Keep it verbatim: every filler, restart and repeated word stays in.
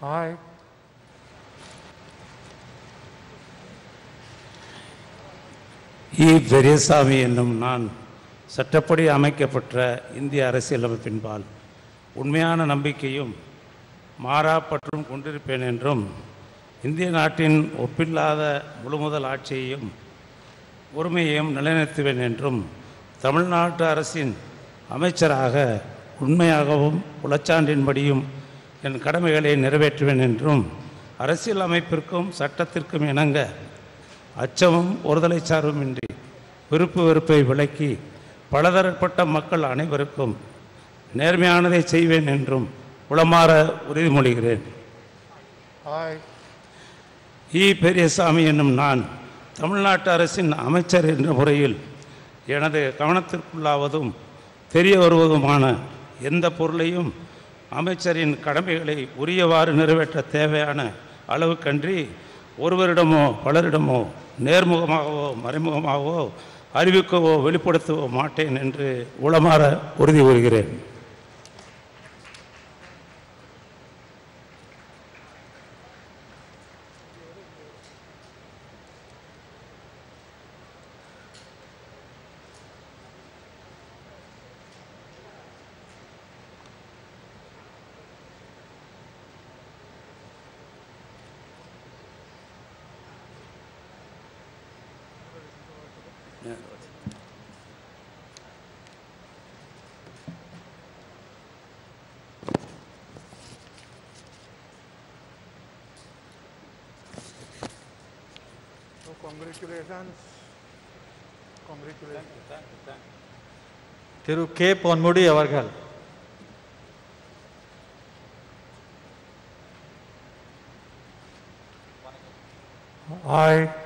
Hi. ஈ பெரியசாமி என்னும் நான் சட்டப்படி அமைக்கப்பட்ட இந்திய அரசியலமைப்பின்பால் உண்மையான நம்பிக்கையும் மாறாப்பற்றும் கொண்டிருப்பேன் என்றும் இந்திய நாட்டின் ஒப்பில்லாத முழுமுதல் ஆட்சியையும் உரிமையையும் நிலைநிறுத்துவேன் என்றும் தமிழ்நாட்டு அரசின் அமைச்சராக உண்மையாகவும் உளச்சான்றின்படியும் என் கடமைகளை நிறைவேற்றுவேன் என்றும் அரசியல் அமைப்பிற்கும் சட்டத்திற்கும் இணங்க அச்சமும் ஒருதலை சார்புமின்றி விருப்பு வெறுப்பை விலக்கி பலதரப்பட்ட மக்கள் அனைவருக்கும் நேர்மையானதை செய்வேன் என்றும் உளமாற உறுதிமொழிகிறேன். ஈ பெரியசாமி என்னும் நான் தமிழ்நாட்டு அரசின் அமைச்சர் என்ற முறையில் எனது கவனத்திற்குள்ளாவதும் தெரிய வருவதுமான எந்த பொருளையும் அமைச்சரின் கடமைகளை உரியவாறு நிறைவேற்ற தேவையான அளவுக்கன்றி ஒருவரிடமோ பலரிடமோ நேர்முகமாகவோ மறைமுகமாகவோ அறிவிக்கவோ வெளிப்படுத்தவோ மாட்டேன் என்று உளமாற உறுதி கூறுகிறேன். So congratulations. Congratulations. Thank you, thank you. Thiru K Ponmudi அவர்கள். Hi.